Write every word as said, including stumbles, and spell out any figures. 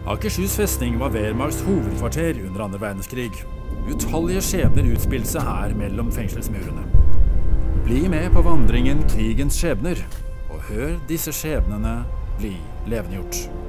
Akershus festning var Wehrmachts hovedkvarter under andre verdenskrig. Utallige skjebner utspilte seg her mellom fengselsmurene. Bli med på vandringen krigens skjebner, og hør disse skjebnene bli levendegjort.